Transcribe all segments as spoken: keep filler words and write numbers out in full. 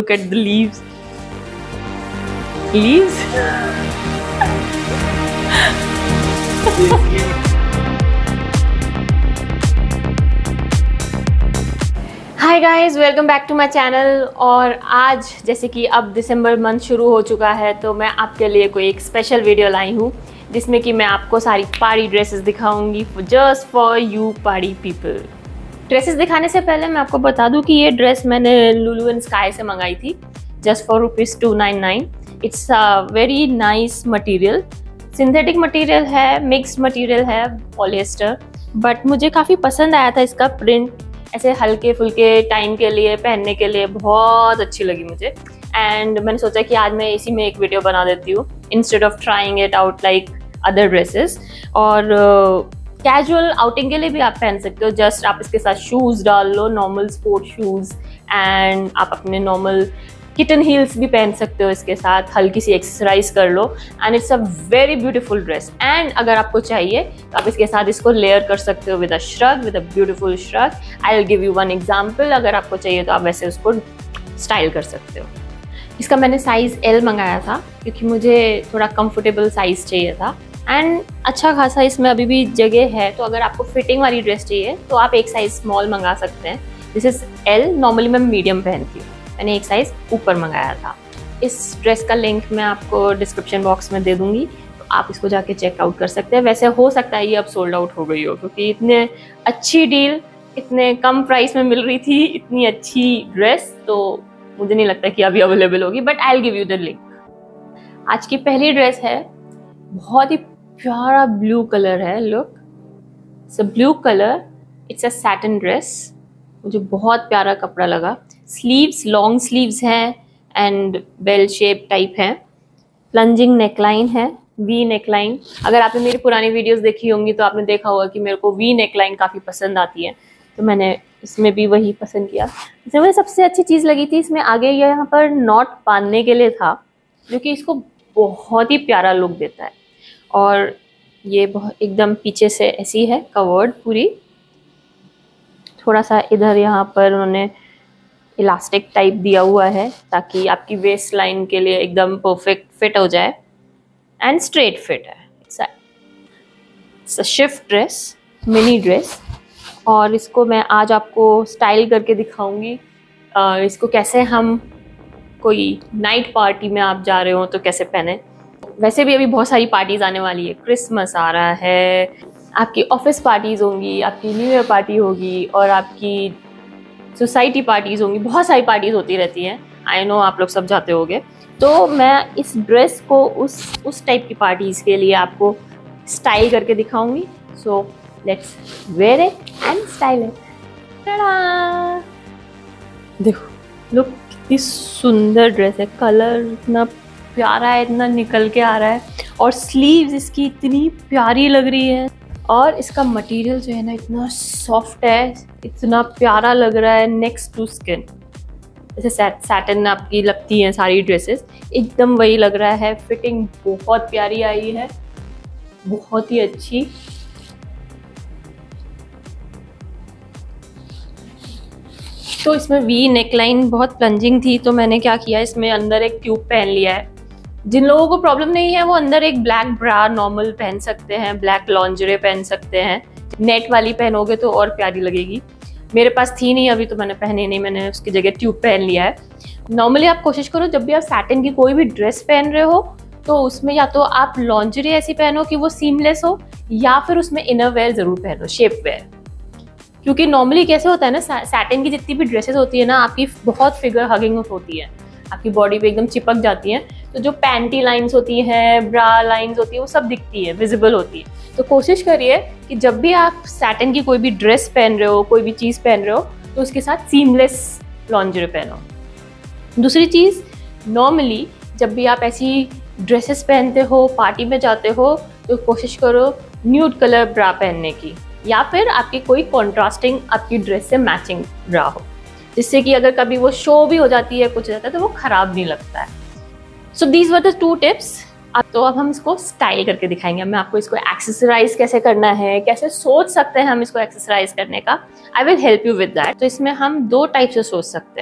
look at the leaves. Leaves? Hi guys, welcome back to my channel. और आज जैसे कि अब दिसंबर मंथ शुरू हो चुका है तो मैं आपके लिए कोई एक स्पेशल वीडियो लाई हूँ जिसमें कि मैं आपको सारी पार्टी ड्रेसेस दिखाऊंगी just for you party people. Dresses दिखाने से पहले मैं आपको बता दूं कि ये ड्रेस मैंने लुलु एंड स्काई से मंगाई थी just for rupees two nine nine. It's a very nice material, synthetic material है, मिक्स्ड मटेरियल है, पॉलिएस्टर, बट मुझे काफ़ी पसंद आया था इसका प्रिंट। ऐसे हल्के फुल्के टाइम के लिए पहनने के लिए बहुत अच्छी लगी मुझे एंड मैंने सोचा कि आज मैं इसी में एक वीडियो बना देती हूँ instead of trying it out like other dresses. और कैजुअल uh, आउटिंग के लिए भी आप पहन सकते हो। जस्ट आप इसके साथ शूज़ डाल लो, नॉर्मल स्पोर्ट शूज़, एंड आप अपने नॉर्मल किटन हील्स भी पहन सकते हो इसके साथ, हल्की सी एक्सरसाइज कर लो and it's a very beautiful dress. And अगर आपको चाहिए तो आप इसके साथ इसको लेयर कर सकते हो with a shrug, with a beautiful shrug. I will give you one example. अगर आपको चाहिए तो आप वैसे उसको स्टाइल कर सकते हो। इसका मैंने साइज़ एल मंगाया था क्योंकि मुझे थोड़ा कंफर्टेबल साइज़ चाहिए था एंड अच्छा खासा इसमें अभी भी जगह है। तो अगर आपको फिटिंग वाली ड्रेस चाहिए तो आप एक साइज़ स्मॉल मंगा सकते हैं। दिस इज़ एल, नॉर्मली मैं मीडियम पहनती हूँ, मैंने एक साइज़ ऊपर मंगाया था। इस ड्रेस का लिंक मैं आपको डिस्क्रिप्शन बॉक्स में दे दूँगी, तो आप इसको जाके चेकआउट कर सकते हैं। वैसे हो सकता है ये अब सोल्ड आउट हो गई हो क्योंकि इतने अच्छी डील इतने कम प्राइस में मिल रही थी, इतनी अच्छी ड्रेस, तो मुझे नहीं लगता कि अभी अवेलेबल होगी, but I will give you the link. आज की पहली ड्रेस है, बहुत ही प्यारा ब्लू कलर है। Look, it's a blue colour, it's a satin dress. मुझे बहुत प्यारा कपड़ा लगा। स्लीव्स लॉन्ग स्लीव्स हैं एंड बेल शेप टाइप है। प्लंजिंग नेकलाइन है, वी नेकलाइन। अगर आपने मेरी पुरानी वीडियोस देखी होंगी तो आपने देखा होगा कि मेरे को वी नेकलाइन काफ़ी पसंद आती है, तो मैंने इसमें भी वही पसंद किया। इसमें मुझे सबसे अच्छी चीज़ लगी थी, इसमें आगे यहाँ पर नॉट बांधने के लिए था जो कि इसको बहुत ही प्यारा लुक देता है। और ये बहुत एकदम पीछे से ऐसी है कवर्ड पूरी, थोड़ा सा इधर यहाँ पर उन्होंने इलास्टिक टाइप दिया हुआ है ताकि आपकी वेस्ट लाइन के लिए एकदम परफेक्ट फिट हो जाए एंड स्ट्रेट फिट है। It's a shift dress, mini dress, और इसको मैं आज आपको स्टाइल करके दिखाऊंगी। uh, इसको कैसे हम कोई नाइट पार्टी में आप जा रहे हो तो कैसे पहने। वैसे भी अभी बहुत सारी पार्टीज आने वाली है, क्रिसमस आ रहा है, आपकी ऑफिस पार्टीज होंगी, आपकी न्यू ईयर पार्टी होगी और आपकी सोसाइटी पार्टीज होंगी, बहुत सारी पार्टीज होती रहती हैं। आई नो आप लोग सब जाते होंगे। तो मैं इस ड्रेस को उस उस टाइप की पार्टीज के लिए आपको स्टाइल करके दिखाऊंगी। So let's wear it and style it. Tada, देखो, लुक कितनी सुंदर ड्रेस है। कलर इतना प्यारा है, इतना निकल के आ रहा है, और स्लीव्स इसकी इतनी प्यारी लग रही है, और इसका मटेरियल जो है ना इतना सॉफ्ट है, इतना प्यारा लग रहा है नेक्स्ट टू स्किन। जैसे सैटिन आपकी लगती हैं सारी ड्रेसेस, एकदम वही लग रहा है। फिटिंग बहुत प्यारी आई है, बहुत ही अच्छी। तो इसमें वी नेकलाइन बहुत प्लंजिंग थी तो मैंने क्या किया, इसमें अंदर एक ट्यूब पहन लिया है। जिन लोगों को प्रॉब्लम नहीं है वो अंदर एक ब्लैक ब्रा नॉर्मल पहन सकते हैं, ब्लैक लॉन्जरे पहन सकते हैं। नेट वाली पहनोगे तो और प्यारी लगेगी। मेरे पास थी नहीं अभी तो मैंने पहनी नहीं, मैंने उसकी जगह ट्यूब पहन लिया है। नॉर्मली आप कोशिश करो जब भी आप सैटिन की कोई भी ड्रेस पहन रहे हो तो उसमें या तो आप लॉन्जरे ऐसी पहनो कि वो सीमलेस हो, या फिर उसमें इनर वेयर ज़रूर पहनो, शेप वेयर। क्योंकि नॉर्मली कैसे होता है ना, सैटिन की जितनी भी ड्रेसेस होती है ना, आपकी बहुत फिगर हगिंग होती है, आपकी बॉडी पे एकदम चिपक जाती हैं, तो जो पैंटी लाइंस होती हैं, ब्रा लाइंस होती है, वो सब दिखती है, विजिबल होती है। तो कोशिश करिए कि जब भी आप सैटिन की कोई भी ड्रेस पहन रहे हो, कोई भी चीज़ पहन रहे हो, तो उसके साथ सीमलेस लॉन्जरे पहनो। दूसरी चीज़, नॉर्मली जब भी आप ऐसी ड्रेसेस पहनते हो, पार्टी में जाते हो, तो कोशिश करो न्यूड कलर ब्रा पहनने की, या फिर आपकी कोई कॉन्ट्रास्टिंग आपकी ड्रेस से मैचिंग ब्रा हो, जिससे कि अगर कभी वो शो भी हो जाती है, कुछ हो जाता है, तो वो ख़राब नहीं लगता है। So these were the two tips. अब तो अब हम इसको स्टाइल करके दिखाएंगे। मैं आपको इसको एक्सेसराइज कैसे करना है, कैसे सोच सकते हैं हम इसको एक्सेसराइज करने का, I will help you with that. तो इसमें हम दो टाइप से सोच सकते हैं।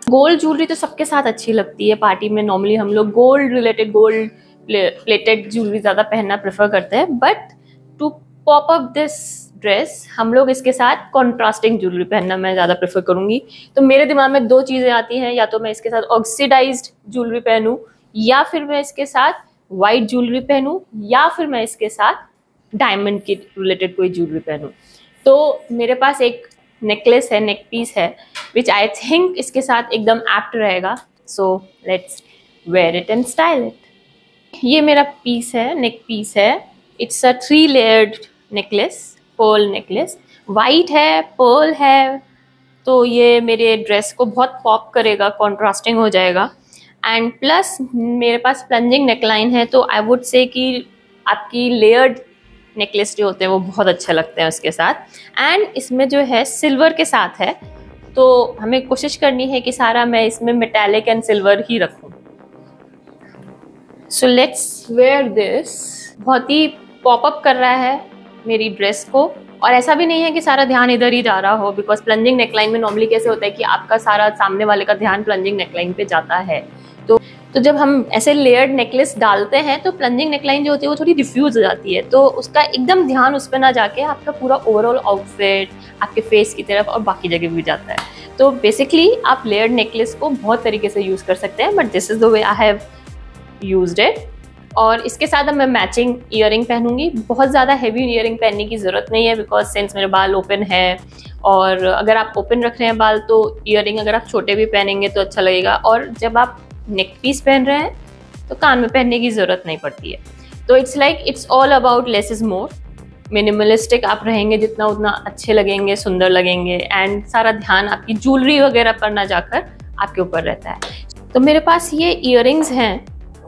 गोल्ड ज्वेलरी तो सबके साथ अच्छी लगती है पार्टी में। नॉर्मली हम लोग gold related, gold plated jewellery ज़्यादा पहनना प्रेफर करते हैं, but to pop up this dress हम लोग इसके साथ कॉन्ट्रास्टिंग ज्वेलरी पहनना मैं ज़्यादा प्रेफर करूँगी। तो मेरे दिमाग में दो चीज़ें आती हैं, या तो मैं इसके साथ ऑक्सीडाइज्ड ज्वेलरी पहनूँ, या फिर मैं इसके साथ वाइट ज्वेलरी पहनूँ, या फिर मैं इसके साथ डायमंड के रिलेटेड कोई ज्वेलरी पहनूँ। तो मेरे पास एक नेकलेस है, नेक पीस है, विच आई थिंक इसके साथ एकदम एप्ट रहेगा। So let's wear it and style it. ये मेरा पीस है, नेक पीस है। It's a three layered necklace, pearl necklace. White है, पर्ल है, तो ये मेरे ड्रेस को बहुत पॉप करेगा, कॉन्ट्रास्टिंग हो जाएगा। एंड प्लस मेरे पास प्लंजिंग नेकलाइन है, तो आई वुड से कि आपकी लेयर्ड नेकलेस जो होते हैं वो बहुत अच्छे लगते हैं उसके साथ। एंड इसमें जो है सिल्वर के साथ है, तो हमें कोशिश करनी है कि सारा मैं इसमें मेटालिक एंड सिल्वर ही रखूं। So let's wear this. बहुत ही पॉप अप कर रहा है मेरी ड्रेस को, और ऐसा भी नहीं है कि सारा ध्यान इधर ही जा रहा हो, बिकॉज प्लंजिंग नेकलाइन में नॉर्मली कैसे होता है कि आपका सारा सामने वाले का ध्यान प्लंजिंग नेकलाइन पे जाता है। तो तो जब हम ऐसे लेयर्ड नेकलेस डालते हैं तो प्लंजिंग नेकलाइन जो होती है वो थोड़ी डिफ्यूज हो जाती है, तो उसका एकदम ध्यान उस पर ना जाके आपका पूरा ओवरऑल आउटफिट आपके फेस की तरफ और बाकी जगह भी जाता है। तो बेसिकली आप लेयर्ड नेकलेस को बहुत तरीके से यूज़ कर सकते हैं, but this is the way I have used it. और इसके साथ अब मैं मैचिंग ईयरिंग पहनूंगी। बहुत ज़्यादा हैवी ईयरिंग पहनने की ज़रूरत नहीं है, बिकॉज सिंस मेरे बाल ओपन है, और अगर आप ओपन रख रहे हैं बाल तो ईयरिंग अगर आप छोटे भी पहनेंगे तो अच्छा लगेगा। और जब आप नेक पीस पहन रहे हैं तो कान में पहनने की ज़रूरत नहीं पड़ती है। तो it's like it's all about less is more. Minimalistic आप रहेंगे जितना उतना अच्छे लगेंगे, सुंदर लगेंगे, एंड सारा ध्यान आपकी ज्वेलरी वगैरह पर ना जाकर आपके ऊपर रहता है। तो मेरे पास ये ईयरिंग्स हैं,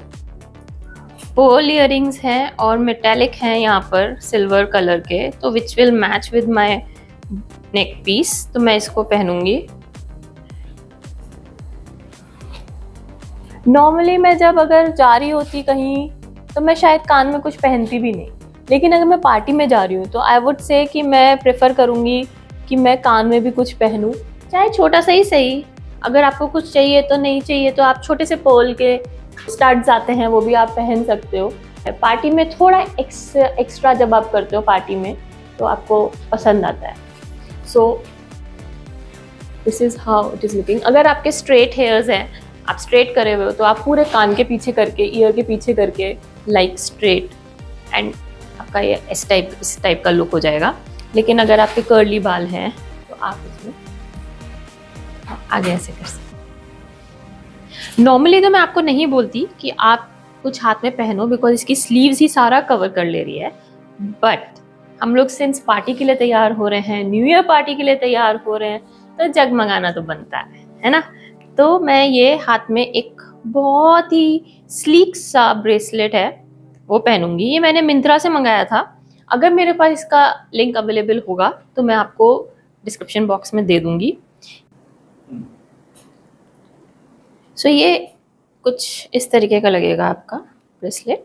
पर्ल ईयरिंग्स हैं और मेटेलिक हैं यहाँ पर सिल्वर कलर के, तो which will match with my neck piece. तो मैं इसको पहनूंगी। नॉर्मली मैं जब अगर जा रही होती कहीं तो मैं शायद कान में कुछ पहनती भी नहीं, लेकिन अगर मैं पार्टी में जा रही हूँ तो आई वुड से कि मैं प्रेफर करूँगी कि मैं कान में भी कुछ पहनूँ, चाहे छोटा सा ही सही। अगर आपको कुछ चाहिए तो, नहीं चाहिए तो आप छोटे से पर्ल के स्टड्स आते हैं वो भी आप पहन सकते हो। पार्टी में थोड़ा एक्स्ट्रा एक्स्ट्रा जब आप करते हो पार्टी में तो आपको पसंद आता है। So this is how it is looking. अगर आपके स्ट्रेट हेयर्स हैं, आप स्ट्रेट करे हुए हो, तो आप पूरे कान के पीछे करके, ईयर के पीछे करके लाइक स्ट्रेट, एंड आपका ये इस टाइप इस टाइप का लुक हो जाएगा। लेकिन अगर आपके कर्ली बाल हैं तो आप इसमें आगे ऐसे कर सकते हैं। नॉर्मली तो मैं आपको नहीं बोलती कि आप कुछ हाथ में पहनो, बिकॉज इसकी स्लीव्स ही सारा कवर कर ले रही है, बट हम लोग सिंस पार्टी के लिए तैयार हो रहे हैं, न्यू ईयर पार्टी के लिए तैयार हो रहे हैं, तो जगमगाना तो बनता है है ना। तो मैं ये हाथ में एक बहुत ही स्लीक सा ब्रेसलेट है वो पहनूंगी। ये मैंने मिंत्रा से मंगाया था। अगर मेरे पास इसका लिंक अवेलेबल होगा तो मैं आपको डिस्क्रिप्शन बॉक्स में दे दूंगी। सो so, ये कुछ इस तरीके का लगेगा आपका ब्रेसलेट।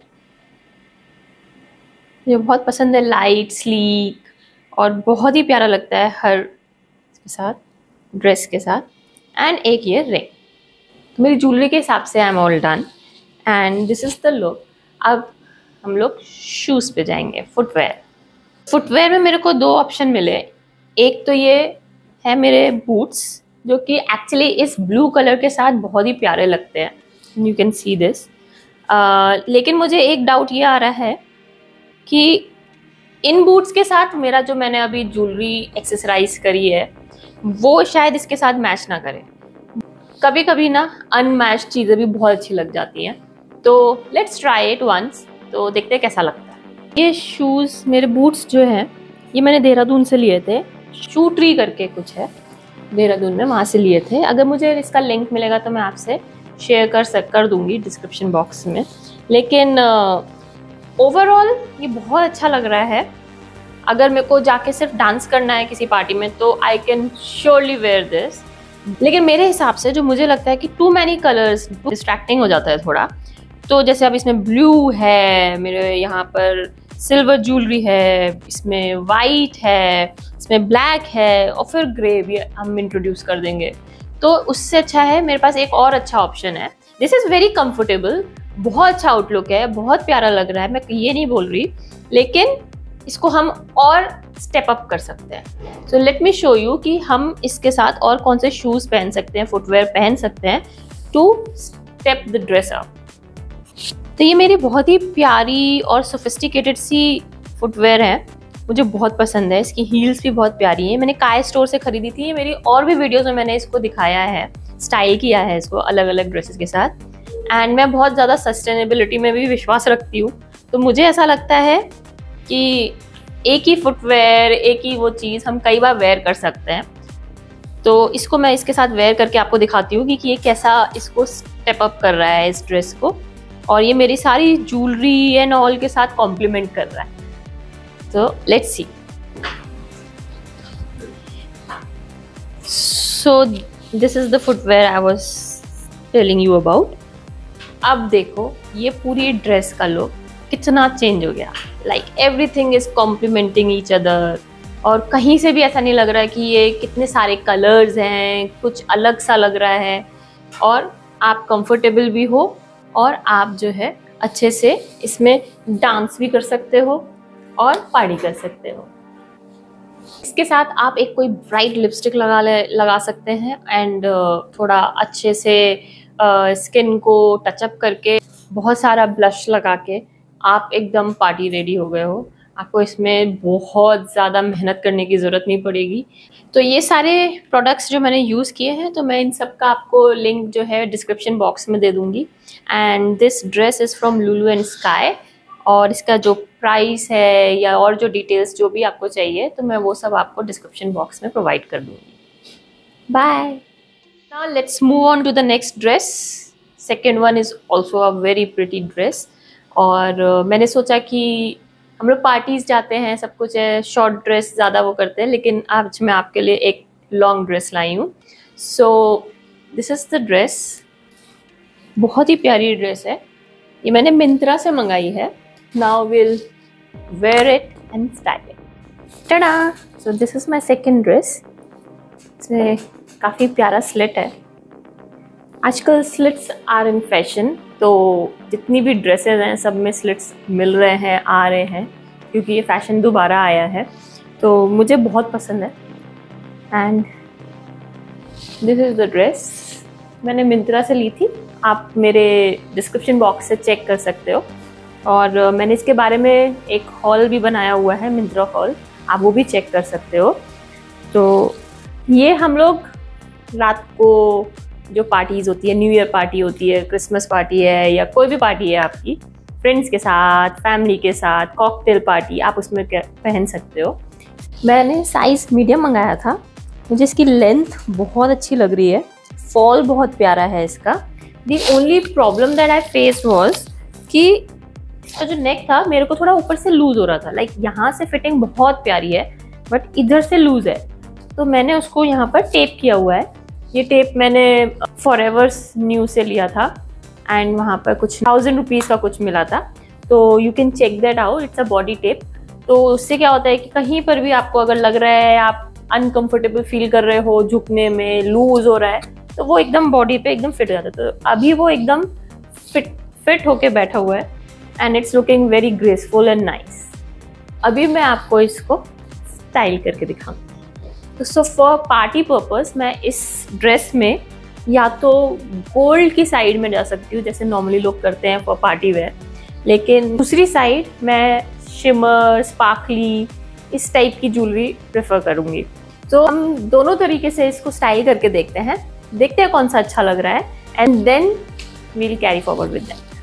मुझे बहुत पसंद है, लाइट, स्लीक और बहुत ही प्यारा लगता है हर के साथ, ड्रेस के साथ। एंड एक ये रिंग। तो मेरी ज्वेलरी के हिसाब से I am all done and this is the look. अब हम लोग शूज़ पे जाएंगे, फुटवेयर। फुटवेयर में मेरे को दो ऑप्शन मिले। एक तो ये है मेरे बूट्स, जो कि एक्चुअली इस ब्लू कलर के साथ बहुत ही प्यारे लगते हैं, यू कैन सी दिस। लेकिन मुझे एक डाउट ये आ रहा है कि इन बूट्स के साथ मेरा जो मैंने अभी ज्वेलरी एक्सेसराइज करी है वो शायद इसके साथ मैच ना करे। कभी कभी ना अनमैच चीज़ें भी बहुत अच्छी लग जाती हैं। तो लेट्स ट्राई इट वंस, तो देखते हैं कैसा लगता है। ये शूज़, मेरे बूट्स जो हैं ये मैंने देहरादून से लिए थे, शू ट्री करके कुछ है देहरादून में, वहाँ से लिए थे। अगर मुझे इसका लिंक मिलेगा तो मैं आपसे शेयर कर सक कर दूँगी डिस्क्रिप्शन बॉक्स में। लेकिन ओवरऑल uh, ये बहुत अच्छा लग रहा है। अगर मेरे को जाके सिर्फ डांस करना है किसी पार्टी में तो I can surely wear this. लेकिन मेरे हिसाब से जो मुझे लगता है कि टू मैनी कलर्स डिस्ट्रैक्टिंग हो जाता है थोड़ा। तो जैसे अब इसमें ब्लू है, मेरे यहाँ पर सिल्वर ज्वेलरी है, इसमें वाइट है, इसमें ब्लैक है और फिर ग्रे भी हम इंट्रोड्यूस कर देंगे। तो उससे अच्छा है मेरे पास एक और अच्छा ऑप्शन है। दिस इज़ वेरी कंफर्टेबल, बहुत अच्छा आउटलुक है, बहुत प्यारा लग रहा है, मैं ये नहीं बोल रही, लेकिन इसको हम और स्टेप अप कर सकते हैं। So let me show you कि हम इसके साथ और कौन से शूज़ पहन सकते हैं, फुटवेयर पहन सकते हैं to step the dress up. तो ये मेरी बहुत ही प्यारी और सोफिस्टिकेटेड सी फुटवेयर है, मुझे बहुत पसंद है। इसकी हील्स भी बहुत प्यारी हैं, मैंने काय स्टोर से खरीदी थी। मेरी और भी वीडियोस में मैंने इसको दिखाया है, स्टाइल किया है इसको अलग अलग ड्रेसेस के साथ। एंड मैं बहुत ज़्यादा सस्टेनेबिलिटी में भी विश्वास रखती हूँ, तो मुझे ऐसा लगता है कि एक ही फुटवेयर, एक ही वो चीज़ हम कई बार वेयर कर सकते हैं। तो इसको मैं इसके साथ वेयर करके आपको दिखाती हूँ कि ये कैसा इसको स्टेप अप कर रहा है इस ड्रेस को, और ये मेरी सारी ज्वेलरी एंड ऑल के साथ कॉम्प्लीमेंट कर रहा है। तो let's see. So this is the footwear I was telling you about. अब देखो ये पूरी ड्रेस का लुक कितना चेंज हो गया, like everything is complementing each other, और कहीं से भी ऐसा नहीं लग रहा कि ये कितने सारे कलर्स हैं, कुछ अलग सा लग रहा है, और आप कंफर्टेबल भी हो और आप जो है अच्छे से इसमें डांस भी कर सकते हो और पार्टी कर सकते हो। इसके साथ आप एक कोई ब्राइट लिपस्टिक लगा ले लगा सकते हैं एंड थोड़ा अच्छे से स्किन को टचअप करके बहुत सारा ब्लश लगा के आप एकदम पार्टी रेडी हो गए हो। आपको इसमें बहुत ज़्यादा मेहनत करने की ज़रूरत नहीं पड़ेगी। तो ये सारे प्रोडक्ट्स जो मैंने यूज़ किए हैं, तो मैं इन सब का आपको लिंक जो है डिस्क्रिप्शन बॉक्स में दे दूँगी। And this dress is from Lulu and Sky, और इसका जो प्राइस है या और जो डिटेल्स जो भी आपको चाहिए, तो मैं वो सब आपको डिस्क्रिप्शन बॉक्स में प्रोवाइड कर दूँगी। Bye. Now let's move on to the next dress. Second one is also a very pretty dress, और uh, मैंने सोचा कि हम लोग पार्टीज़ जाते हैं, सब कुछ है, शॉर्ट ड्रेस ज़्यादा वो करते हैं, लेकिन आज मैं आपके लिए एक लॉन्ग ड्रेस लाई हूँ। So this is the dress, बहुत ही प्यारी ड्रेस है, ये मैंने मिंत्रा से मंगाई है। Now will wear it and style it. Tada! So this is my second dress. इसमें काफ़ी प्यारा स्लिट है। आजकल स्लिट्स आर इन फैशन, तो जितनी भी ड्रेसेस हैं सब में स्लिट्स मिल रहे हैं, आ रहे हैं, क्योंकि ये फैशन दोबारा आया है, तो मुझे बहुत पसंद है। And this is the dress, मैंने मिंत्रा से ली थी, आप मेरे डिस्क्रिप्शन बॉक्स से चेक कर सकते हो, और मैंने इसके बारे में एक हॉल भी बनाया हुआ है, मिंत्रा हॉल, आप वो भी चेक कर सकते हो। तो ये हम लोग रात को जो पार्टीज़ होती है, न्यू ईयर पार्टी होती है, क्रिसमस पार्टी है, या कोई भी पार्टी है आपकी, फ्रेंड्स के साथ, फैमिली के साथ, कॉकटेल पार्टी, आप उसमें पहन सकते हो। मैंने साइज़ मीडियम मंगाया था, मुझे इसकी लेंथ बहुत अच्छी लग रही है, फॉल बहुत प्यारा है इसका। The only problem that I faced was कि इसका जो नेक था मेरे को थोड़ा ऊपर से लूज़ हो रहा था, लाइक यहाँ से फिटिंग बहुत प्यारी है बट इधर से लूज़ है, तो मैंने उसको यहाँ पर टेप किया हुआ है। ये टेप मैंने फॉरएवर्स न्यू से लिया था, एंड वहाँ पर कुछ थाउजेंड रुपीज़ का कुछ मिला था, तो you can check that out, it's a body tape. तो उससे क्या होता है कि कहीं पर भी आपको अगर लग रहा है, आप अनकंफर्टेबल फील कर रहे हो, झुकने में लूज हो रहा है, तो वो एकदम बॉडी पे एकदम फिट हो जाता है। तो अभी वो एकदम फिट फिट होके बैठा हुआ है, and it's looking very graceful and nice. अभी मैं आपको इसको स्टाइल करके दिखाऊंगी। तो सो फॉर पार्टी पर्पस मैं इस ड्रेस में या तो गोल्ड की साइड में जा सकती हूँ, जैसे नॉर्मली लोग करते हैं फॉर पार्टी वेयर, लेकिन दूसरी साइड मैं शिमर, स्पार्कली, इस टाइप की ज्वेलरी प्रेफर करूँगी। तो हम दोनों तरीके से इसको स्टाइल करके देखते हैं, देखते हैं कौन सा अच्छा लग रहा है, and then we'll carry forward with that.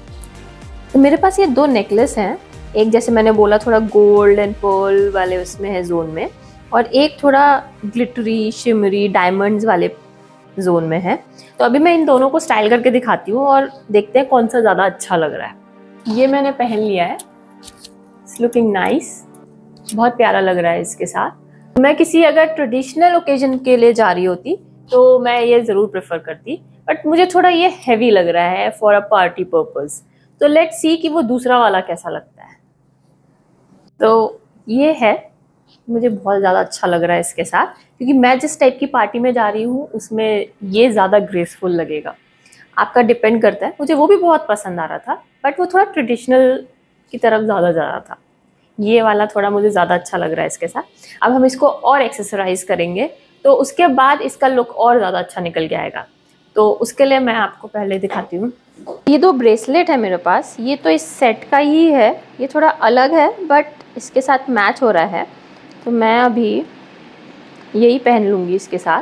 तो मेरे पास ये दो नेकलेस हैं, एक जैसे मैंने बोला थोड़ा गोल्ड एंड पर्ल वाले उसमें है जोन में, और एक थोड़ा ग्लिटरी, शिमरी, डायमंड्स वाले जोन में है। तो अभी मैं इन दोनों को स्टाइल करके दिखाती हूँ और देखते हैं कौन सा ज़्यादा अच्छा लग रहा है। ये मैंने पहन लिया है, इट्स लुकिंग नाइस, बहुत प्यारा लग रहा है इसके साथ। मैं किसी अगर ट्रेडिशनल ओकेजन के लिए जा रही होती तो मैं ये ज़रूर प्रेफर करती, बट मुझे थोड़ा ये हैवी लग रहा है फॉर अ पार्टी पर्पस। तो लेट्स सी कि वो दूसरा वाला कैसा लगता है। तो ये है मुझे बहुत ज़्यादा अच्छा लग रहा है इसके साथ, क्योंकि मैं जिस टाइप की पार्टी में जा रही हूँ उसमें ये ज़्यादा ग्रेसफुल लगेगा। आपका डिपेंड करता है। मुझे वो भी बहुत पसंद आ रहा था, बट वो थोड़ा ट्रेडिशनल की तरफ ज़्यादा जा रहा था। ये वाला थोड़ा मुझे ज़्यादा अच्छा लग रहा है इसके साथ। अब हम इसको और एक्सेसराइज करेंगे, तो उसके बाद इसका लुक और ज़्यादा अच्छा निकल के आएगा। तो उसके लिए मैं आपको पहले दिखाती हूँ। ये दो ब्रेसलेट है मेरे पास। ये तो इस सेट का ही है, ये थोड़ा अलग है बट इसके साथ मैच हो रहा है, तो मैं अभी यही पहन लूँगी इसके साथ।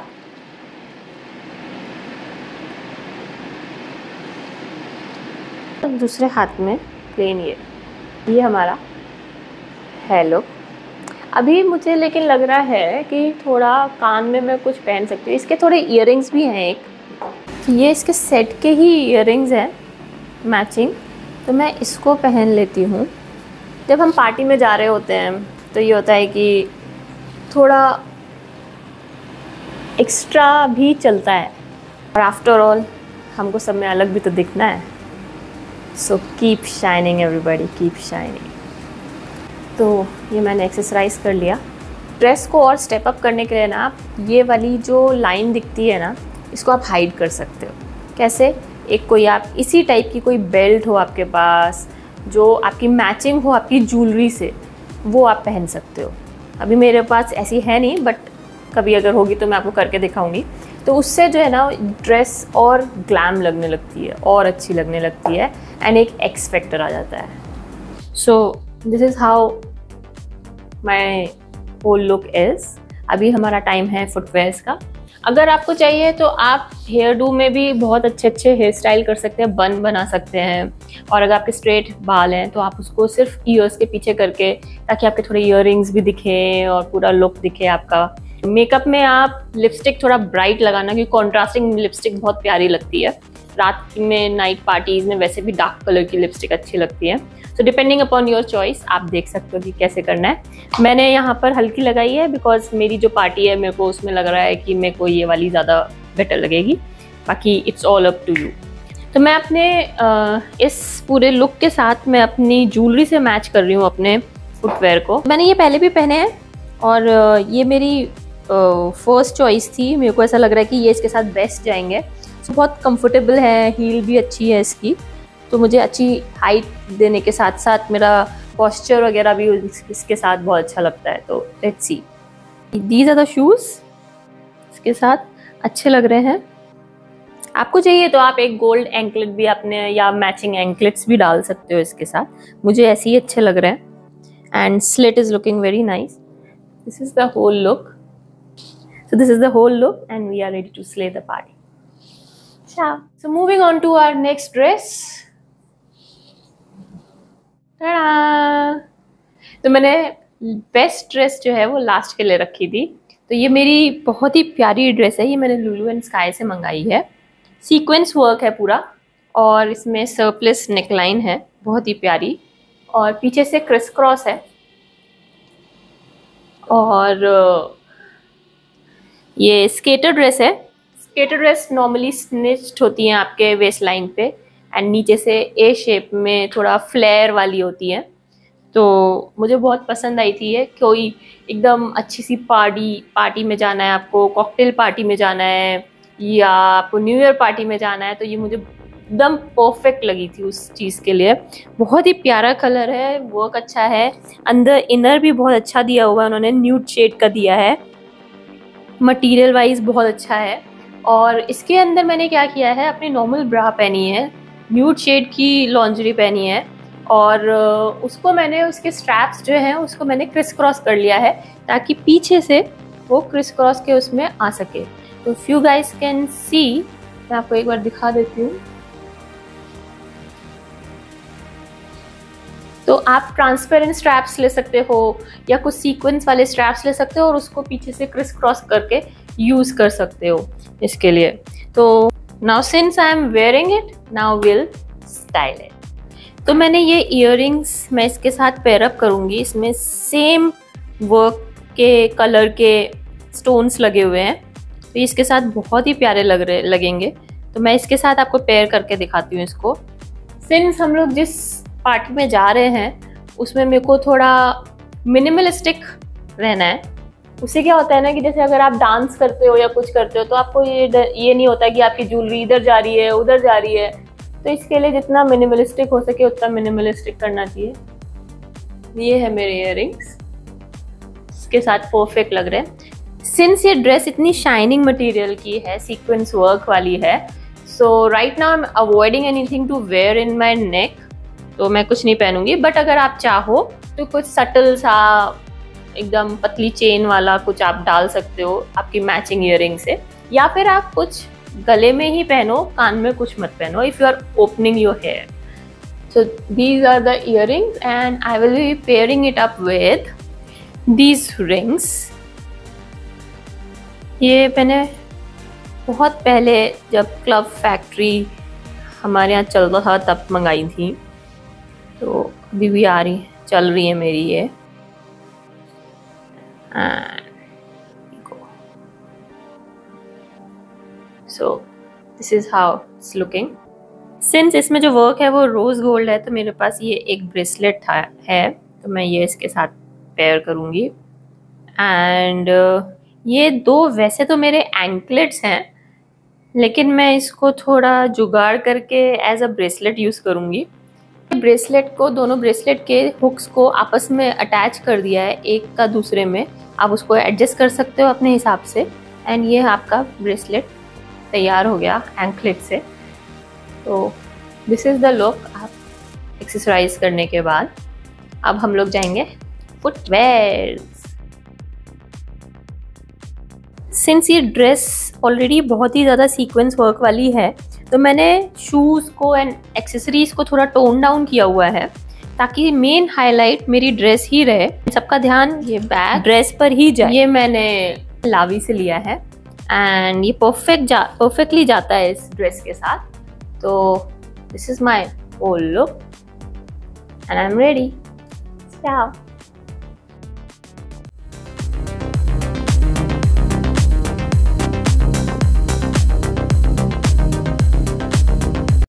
दूसरे हाथ में प्लेन ये ये हमारा है लुक। अभी मुझे लेकिन लग रहा है कि थोड़ा कान में मैं कुछ पहन सकती हूँ। इसके थोड़े इयररिंग्स भी हैं एक, ये इसके सेट के ही इयररिंग्स हैं मैचिंग, तो मैं इसको पहन लेती हूँ। जब हम पार्टी में जा रहे होते हैं तो ये होता है कि थोड़ा एक्स्ट्रा भी चलता है, और आफ्टर ऑल हमको सब में अलग भी तो दिखना है। So keep shining everybody, keep shining. तो ये मैंने एक्सरसाइज कर लिया। ड्रेस को और स्टेप अप करने के लिए ना, आप ये वाली जो लाइन दिखती है ना, इसको आप हाइड कर सकते हो। कैसे? एक कोई आप इसी टाइप की कोई बेल्ट हो आपके पास जो आपकी मैचिंग हो आपकी ज्वेलरी से, वो आप पहन सकते हो। अभी मेरे पास ऐसी है नहीं, बट कभी अगर होगी तो मैं आपको करके दिखाऊंगी। तो उससे जो है ना ड्रेस और ग्लैम लगने लगती है, और अच्छी लगने लगती है, एंड एक एक्स फैक्टर आ जाता है। So this is how my whole look is. अभी हमारा टाइम है फुटवेयर्स का। अगर आपको चाहिए तो आप हेयर डू में भी बहुत अच्छे अच्छे हेयर स्टाइल कर सकते हैं, बन बना सकते हैं। और अगर आपके स्ट्रेट बाल हैं तो आप उसको सिर्फ ईयर्स के पीछे करके, ताकि आपके थोड़े ईयररिंग्स भी दिखें और पूरा लुक दिखे आपका। मेकअप में आप लिपस्टिक थोड़ा ब्राइट लगाना, क्योंकि कॉन्ट्रास्टिंग लिपस्टिक बहुत प्यारी लगती है। रात में नाइट पार्टीज़ में वैसे भी डार्क कलर की लिपस्टिक अच्छी लगती है। So depending upon your choice आप देख सकते हो कि कैसे करना है। मैंने यहाँ पर हल्की लगाई है बिकॉज मेरी जो पार्टी है मेरे को उसमें लग रहा है कि मेरे को ये वाली ज़्यादा बेटर लगेगी। बाकी it's all up to you. तो मैं अपने आ, इस पूरे लुक के साथ मैं अपनी ज्वेलरी से मैच कर रही हूँ अपने फुटवेयर को। मैंने ये पहले भी पहने हैं और ये मेरी फर्स्ट चॉइस थी। मेरे को ऐसा लग रहा है कि ये इसके साथ बेस्ट जाएंगे। तो बहुत कंफर्टेबल है, हील भी अच्छी है इसकी, तो मुझे अच्छी हाइट देने के साथ साथ मेरा पोस्चर वगैरह भी इसके साथ बहुत अच्छा लगता है। तो let's see, these are the shoes, इसके साथ अच्छे लग रहे हैं। आपको चाहिए तो आप एक गोल्ड एंकलेट भी अपने या मैचिंग एंकलेट्स भी डाल सकते हो इसके साथ। मुझे ऐसे ही अच्छे लग रहे हैं। And slit is looking very nice. This is the whole look. So this is the whole look and we are ready to slay the party. Ciao. So moving on to our next dress. Ta-da! तो मैंने best dress जो है वो last के लिए रखी थी। तो ये मेरी बहुत ही प्यारी ड्रेस है। ये मैंने लुलु एंड स्काई से मंगाई है। सीक्वेंस वर्क है पूरा, और इसमें सर्पलेस नेकलाइन है बहुत ही प्यारी, और पीछे से क्रिस क्रॉस है। और ये स्केटर ड्रेस है। स्केटर ड्रेस नॉर्मली स्निच्ड होती हैं आपके वेस्ट लाइन पे, एंड नीचे से ए शेप में थोड़ा फ्लेयर वाली होती है। तो मुझे बहुत पसंद आई थी ये। कोई एकदम अच्छी सी पार्टी पार्टी में जाना है, आपको कॉकटेल पार्टी में जाना है, या आपको न्यू ईयर पार्टी में जाना है, तो ये मुझे एकदम परफेक्ट लगी थी उस चीज़ के लिए। बहुत ही प्यारा कलर है, वर्क अच्छा है, अंदर इनर भी बहुत अच्छा दिया हुआ है उन्होंने, न्यूड शेड का दिया है। मटेरियल वाइज बहुत अच्छा है। और इसके अंदर मैंने क्या किया है, अपनी नॉर्मल ब्रा पहनी है, न्यूड शेड की लॉन्जरी पहनी है, और उसको मैंने उसके स्ट्रैप्स जो हैं उसको मैंने क्रिस क्रॉस कर लिया है, ताकि पीछे से वो क्रिस क्रॉस के उसमें आ सके। तो if you guys can see, मैं आपको एक बार दिखा देती हूँ। तो आप ट्रांसपेरेंट स्ट्रैप्स ले सकते हो या कुछ सीक्वेंस वाले स्ट्रैप्स ले सकते हो, और उसको पीछे से क्रिस क्रॉस करके यूज कर सकते हो इसके लिए। तो now since I am wearing it, now will style it. तो मैंने ये इयररिंग्स मैं इसके साथ पेयर अप करूंगी। इसमें सेम वर्क के कलर के स्टोन्स लगे हुए हैं, तो इसके साथ बहुत ही प्यारे लग रहे लगेंगे। तो मैं इसके साथ आपको पेयर करके दिखाती हूँ इसको। सिंस हम लोग जिस पार्टी में जा रहे हैं उसमें मेरे को थोड़ा मिनिमलिस्टिक रहना है। उससे क्या होता है ना कि जैसे अगर आप डांस करते हो या कुछ करते हो तो आपको ये ये नहीं होता कि आपकी ज्वेलरी इधर जा रही है उधर जा रही है। तो इसके लिए जितना मिनिमलिस्टिक हो सके उतना मिनिमलिस्टिक करना चाहिए। ये है मेरे इयररिंग्स, इसके साथ परफेक्ट लग रहे हैं। सिंस ये ड्रेस इतनी शाइनिंग मटेरियल की है, सीक्वेंस वर्क वाली है, so right now I am avoiding anything to wear in my neck. तो मैं कुछ नहीं पहनूंगी, बट अगर आप चाहो तो कुछ सटल सा एकदम पतली चेन वाला कुछ आप डाल सकते हो आपकी मैचिंग इयररिंग से, या फिर आप कुछ गले में ही पहनो, कान में कुछ मत पहनो if you are opening your hair. So these are the earrings and I will be pairing it up with these rings. ये मैंने बहुत पहले जब क्लब फैक्ट्री हमारे यहाँ चलता था तब मंगाई थी, तो अभी भी आ रही चल रही है मेरी ये। So this is how it's looking. Since इसमें जो वर्क है वो रोज गोल्ड है, तो मेरे पास ये एक ब्रेसलेट था है तो मैं ये इसके साथ पेयर करूँगी। एंड uh, ये दो वैसे तो मेरे एंकलेट्स हैं, लेकिन मैं इसको थोड़ा जुगाड़ करके एज अ ब्रेसलेट यूज़ करूँगी। ब्रेसलेट को, दोनों ब्रेसलेट के हुक्स को आपस में अटैच कर दिया है एक का दूसरे में। आप उसको एडजस्ट कर सकते हो अपने हिसाब से, एंड ये आपका ब्रेसलेट तैयार हो गया एंकलेट से। तो दिस इज़ द लुक आप एक्सरसाइज करने के बाद। अब हम लोग जाएंगे फुटवेयर। सिंस ये ड्रेस ऑलरेडी बहुत ही ज़्यादा सीक्वेंस वर्क वाली है, तो मैंने शूज़ को एंड एक्सेसरीज को थोड़ा टोन डाउन किया हुआ है ताकि मेन हाईलाइट मेरी ड्रेस ही रहे। सबका ध्यान ये बैग ड्रेस पर ही जाए। ये मैंने लावी से लिया है एंड ये परफेक्ट जा परफेक्टली जाता है इस ड्रेस के साथ। तो this is my whole look and I am ready.